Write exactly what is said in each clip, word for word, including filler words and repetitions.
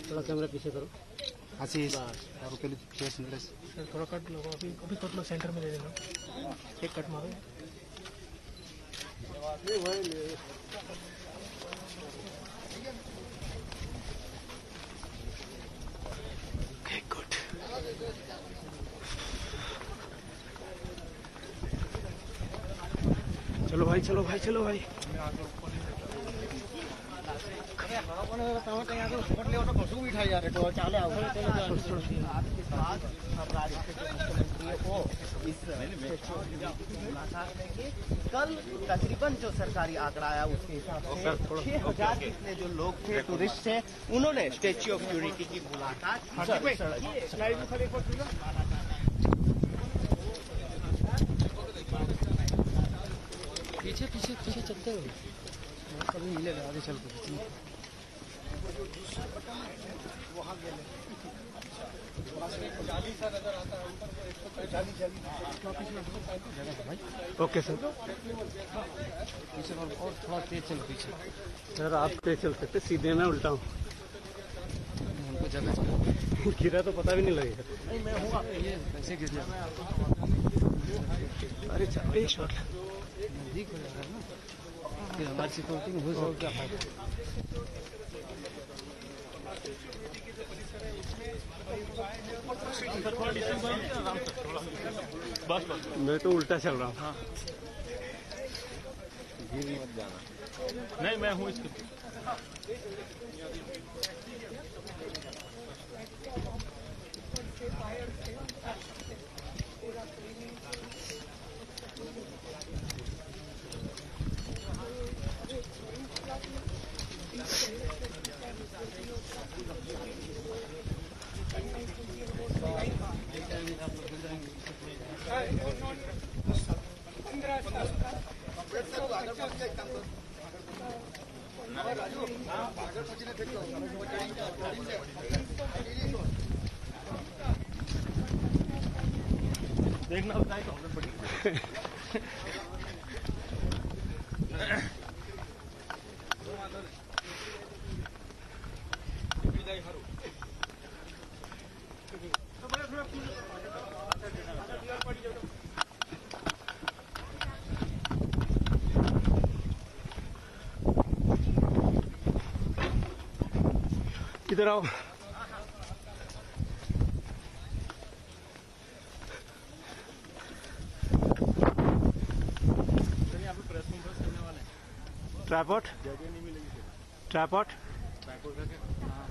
थोड़ा कैमरा पीछे करो। आशीष और के लिए सर थोड़ा कट लो, अभी अभी कट लो, सेंटर में दे देना, एक कट मारो। Okay good. चलो भाई, चलो भाई, चलो भाई। कल तकरीबन जो सरकारी आंकड़ा आया उसके हिसाब से छह हजार कितने जो लोग थे टूरिस्ट थे, उन्होंने स्टेच्यू ऑफ यूनिटी की मुलाकात। पीछे पीछे पीछे चलते हो, कभी मिलेगा आगे चल कर। ओके सर, पीछे और थोड़ा तेज चलो पीछे। सर आप तेज चल सकते, सीधे ना उल्टा हूँ, हमको जगह गिरा तो पता भी नहीं लगेगा। नहीं मैं हूँ, ये कैसे गिर जाए। अरे चल एक शॉट नजदीक हो जाएगा ना, फिर हमारी सिक्योरिटी में हो क्या फायदा। बस बस मैं तो उल्टा चल रहा हूँ। हाँ गिर मत जाना। नहीं मैं हूँ इसके। देखना होता है प्रॉब्लम पड़ी। इधर आओ। ट्राइपॉड जगह नहीं मिलेगी। ट्राइपॉड ट्राइपॉड का क्या? हाँ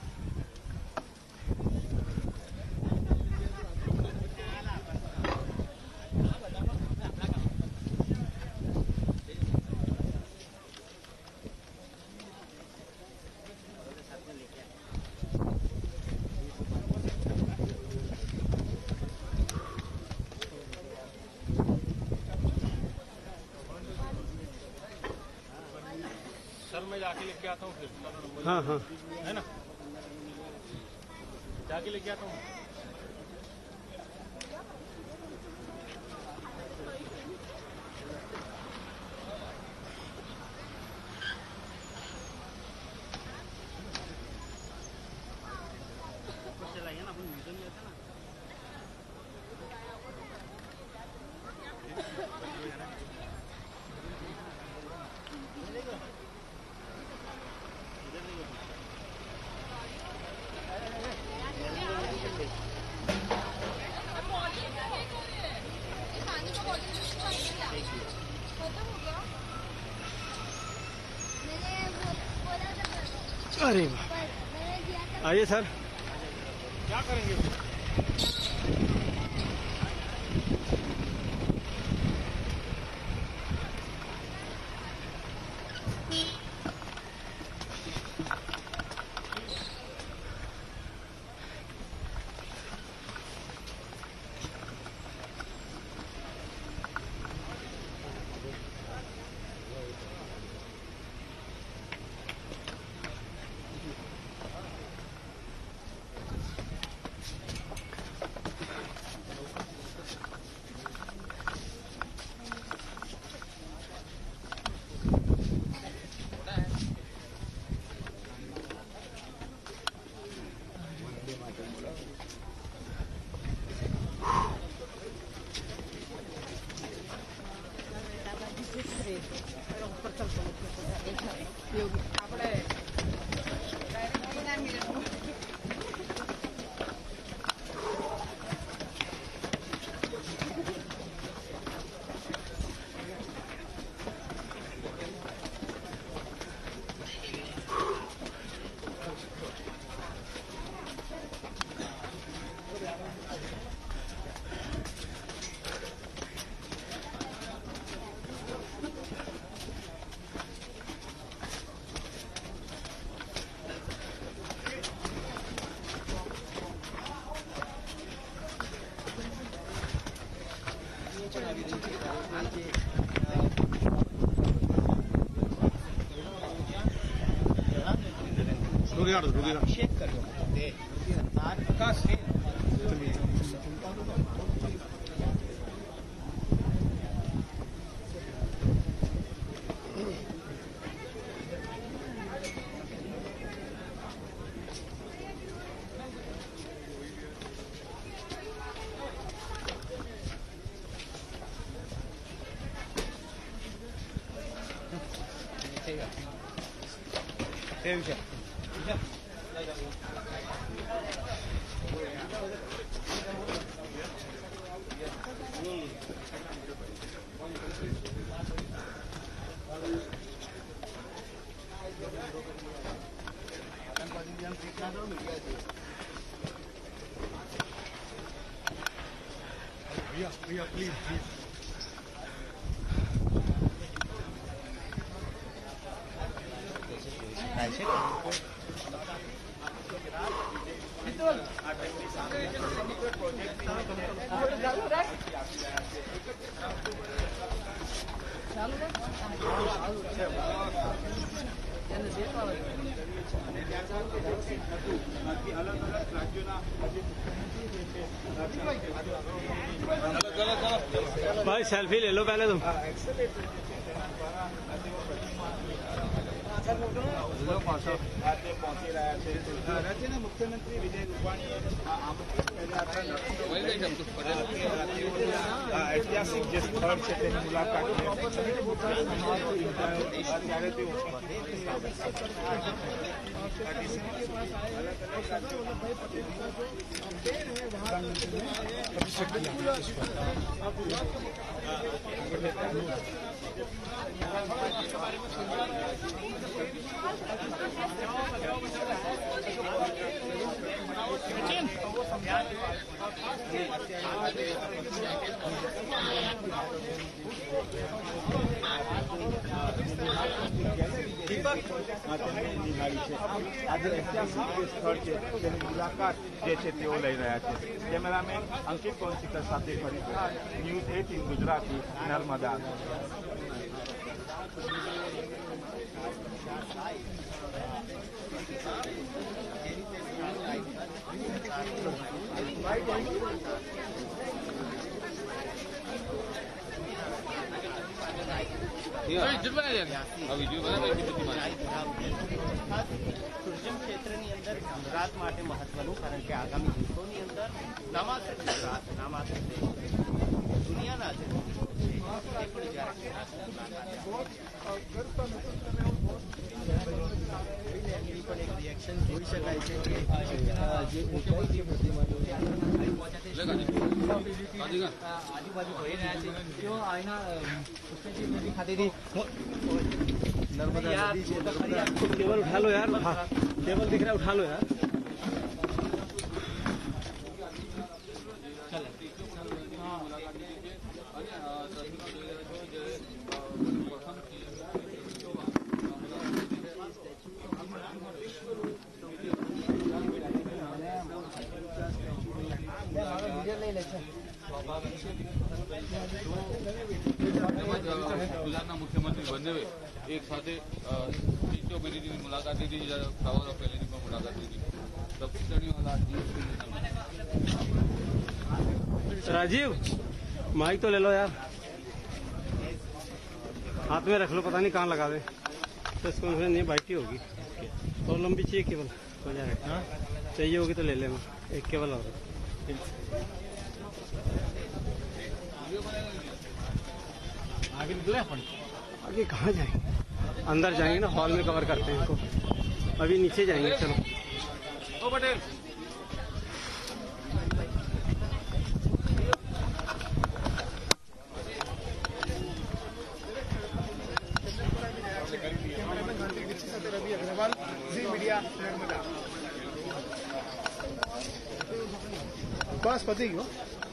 सर मैं जाके लेके आता हूँ फिर। हाँ हाँ है ना, जाके लेके आता हूँ। चलाइए ना, अपन म्यूजियम गया था ना। अरे वाह, आइए सर। क्या करेंगे? अभिषेक करो आकाश भैया भैया प्लीज भाई सेल्फी ले लो पहले तुम। मुख्यमंत्री विजय रूपाणी ऐतिहासिक જે સ્થળ છે તેની મુલાકાત આજે ઐતિહાસિક જે સ્થળ છે તેની મુલાકાત જે છે તેઓ લઈ રહ્યા છે। કેમેરામેન અંકિત કોન્સિકર સાથે ફરી news eighteen Gujarati Narmada. Tourism ક્ષેત્રની અંદર ગુજરાત માટે મહત્વનું, કારણ કે આગામી દિવસોની અંદર નામાત્ર ગુજરાત નામાત્ર દેશ દુનિયાના જે એ પણ જ્યારે એવી પણ એક રિએક્શન જોઈ શકાય છે કે જે ઊંચાઈની આજુબાજુ ભરી રહ્યા છે તેઓ આના નદી ખાતેથી नर्मदा नदी से केबल उठा लो यार, केबल दिख रहा है, उठा लो यार। ગુજરાતના મુખ્યમંત્રી બંને એક સાથે સ્ટેચ્યુ ઓફ યુનિટીની મુલાકાત લીધી, ટાવર ઓફ એલઈની પણ મુલાકાત લીધી। राजीव माइक तो ले लो यार, हाथ में रख लो, पता नहीं कहाँ लगा दे। प्रेस कॉन्फ्रेंस नहीं बैठी होगी और लंबी चाहिए केबल हो जाएगा, चाहिए होगी तो ले लेना एक केबल और। आगे निकले अपन आगे कहाँ जाएंगे? अंदर जाएंगे ना, हॉल में कवर करते हैं इनको। अभी नीचे जाएंगे, चलो। ओ पटेल બસ પતી ગયો.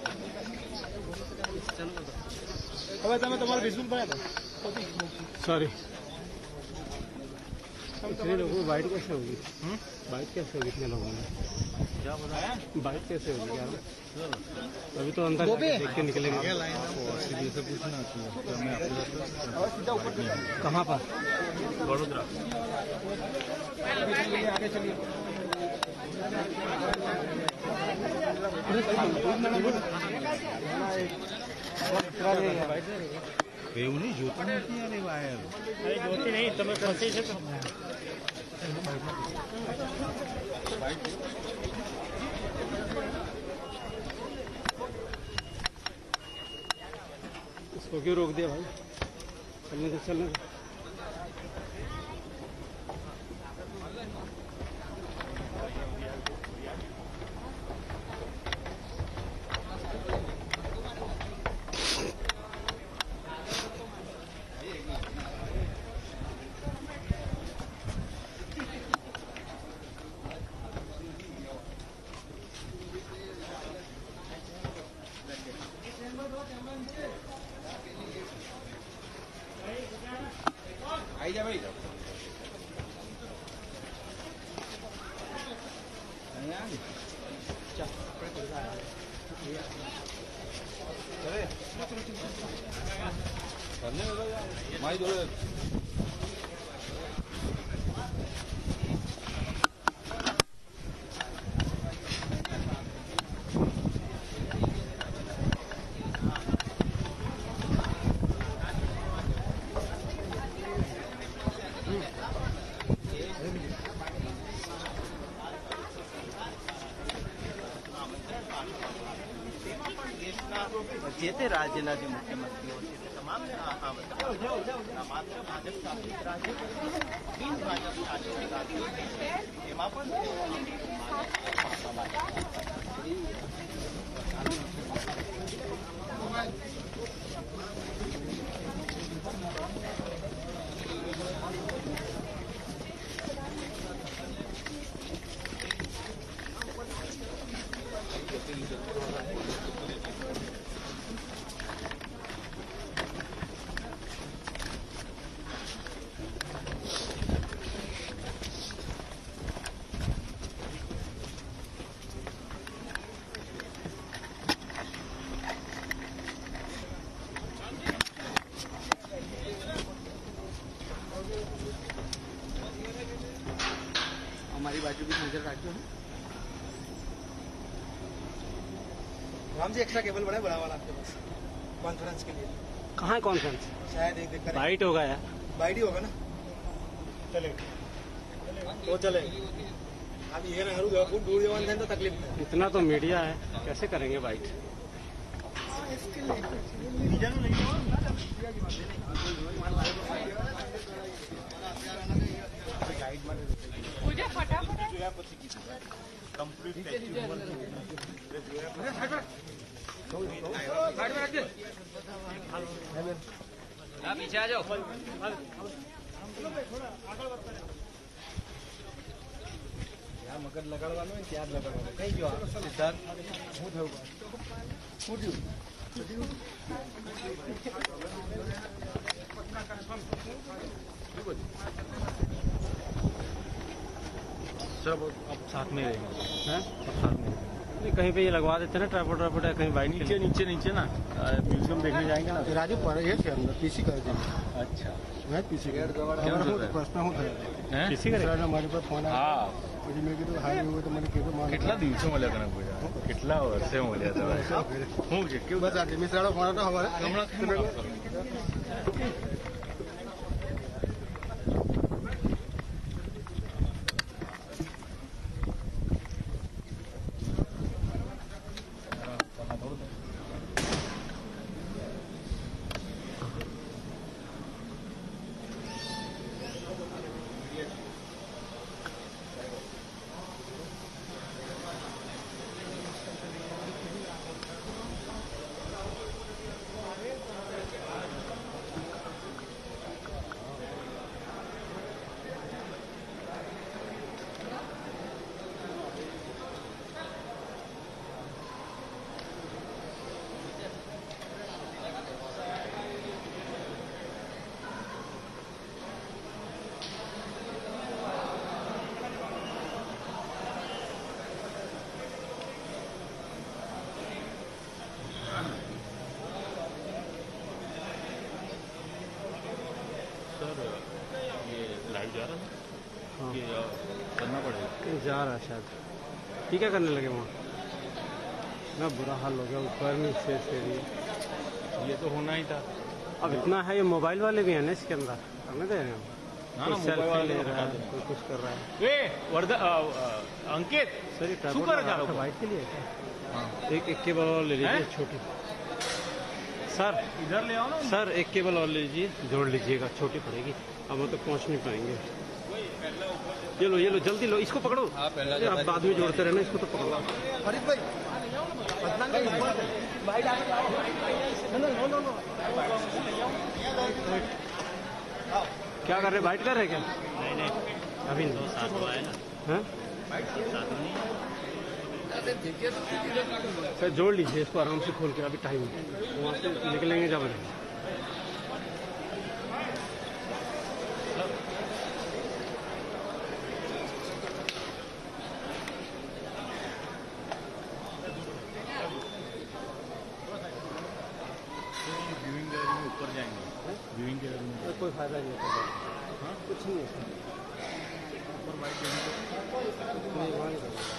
હવે તમે તમારું વિઝ્યુઅલ બનાવો. सॉरी, इतने लोगों को बाइट कैसे होगी? बाइट कैसे होगी इतने लोगों में? क्या बताया? बाइट कैसे होगी यार? अभी तो अंदर देख के निकलेंगे। कहाँ पर? वडोदरा। आगे चलिए. એવું નહીં જોતું નથી યાર એ વાયર. अरे जोती नहीं, તમે ફસી છે તો इसको क्यों रोक दिया भाई? चलने दो, चलने दो। આવી જા ભાઈ. અહીંયા આવી. ચલે. મારી જોડે જે તે રાજ્યના જે મુખ્યમંત્રીઓ છે તે તમામને આ આમંત્રણ માત્ર ભાજપ શાસિત રાજ્ય બિન ભાજપ શાસિત રાજ્યો એમાં પણ हमारी बाजू भी नजर रखो. राम जी एक्स्ट्रा केबल बड़ा बड़ा वाला आपके पास कॉन्फ्रेंस के लिए. कहाँ है कॉन्फ्रेंस? शायद एक देख बाइट होगा यार। बाइट ही होगा ना. चलेगा तो चले. अब ये ना हरू बहुत दूर जवान थे तो तकलीफ नहीं. इतना तो मीडिया है, कैसे करेंगे बाइट? पीछे आ जाओ। ત્યાં મગજ લગાડવાનું હોય ત્યાં જ લગાડવાનું. કઈ ગયો સિદ્ધાર્થ? શું થયું? શું થયું? सब अब साथ में रहेंगे. हैं? सब साथ में. नहीं, कहीं पे ये लगवा देते ना ट्राइपॉड ट्राइपॉड, कहीं बाइट नीचे नीचे नीचे ना म्यूजियम देखने जाएंगे ना. રાજુ પર એ છે અંદર પીસી કરી દીધું. अच्छा. મેં પીસી કરી કેમ હું છે? પ્રશ્ન શું થયો? હે? किसी का મિત્રનો મારી પર ફોન આવ્યો. હા. પછી મેં કીધું હા એવું હોય તો મને કીધું મારે કેટલા દિવસો મળ્યા તને બધા? કેટલા વર્ષે મળ્યા તમે? શું છે કેવું? બસ આજે મિત્રનો ફોન હતો અમારે હમણાં बाइक जा रहा था हाँ कि अ, करना पड़ेगा। कहीं जा रहा है शायद। ठीक है, करने लगे वहाँ ना, बुरा हाल हो गया ऊपर में से से ये तो होना ही था। अब इतना है, ये मोबाइल वाले भी हैं ना इसके अंदर, करने दे रहे हैं हम। ना कोई ना मोबाइल सेल्फी वाले ले तो रहा हटा है, दो। कोई कुछ कर रहा है। ए वर्धा अ, अ, अंकित सर ये શું કરે છે આ લોકો? बाइक के लिए क्या? हाँ। एक एक केबल और ले लीजिए, हैं? छोटी। सर इधर ले आओ ना। सर एक केबल और ले लीजिए, जोड़ लीजिएगा, छोटी पड़ेगी, अब हम तक पहुँच नहीं पाएंगे। ये लो ये लो, जल्दी लो, इसको पकड़ो। हाँ, पहला ये आप बाद में जोड़ते रहना, इसको तो पकड़ो। क्या कर रहे, बाइट कर रहे क्या? नहीं नहीं, अभी नहीं। साथ हुआ है ना, हैं? साथ नहीं। सर जोड़ लीजिए इसको आराम से खोल के, अभी टाइम है, वहाँ से निकलेंगे जब। व्यूइंग गैलरी में ऊपर जाएंगे। व्यूइंग गैलरी में कोई फायदा नहीं होता, हाँ कुछ नहीं होता। ऊपर बाइक देने को नहीं, वहाँ नहीं करना।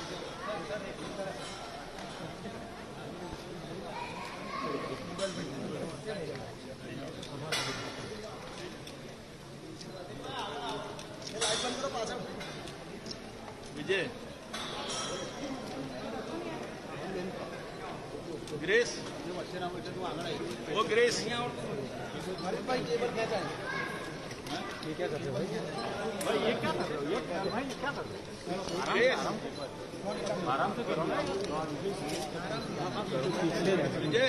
विजय ग्रेस वो ग्रेस ये क्या कर रहे हो भाई? ग्रेस आराम से करो ना विजय।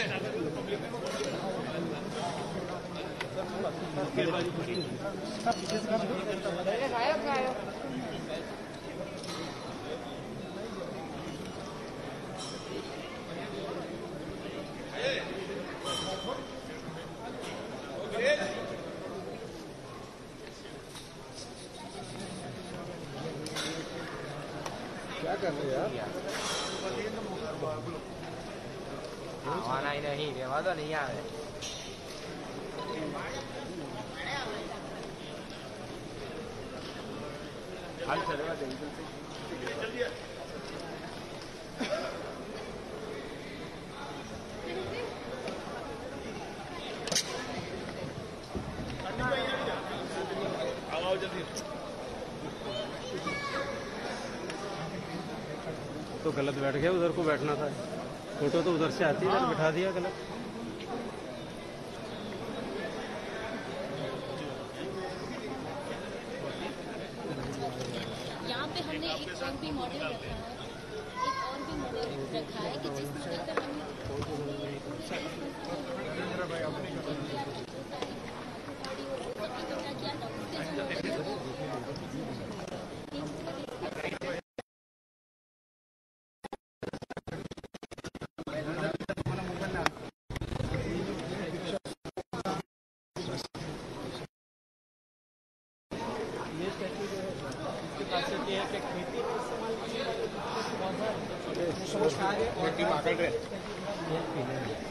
क्या कर रहे हो यार? આવવાના નહીં, રહેવા દો, નહીં આવે। હાલ ચડવા દે आओ जल्दी। तो गलत बैठ गया, उधर को बैठना था। फोटो तो उधर से आती है, इधर बिठा दिया गलत। यहाँ पे हमने एक और भी मॉडल रखा है, एक और भी मॉडल रखा है कि जिस मॉडल पर हम खेती